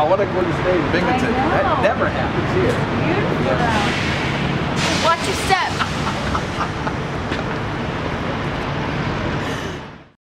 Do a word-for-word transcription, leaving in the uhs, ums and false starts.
want to go to stay in Binghamton. That never happens here. Beautiful. Yeah. Watch your step.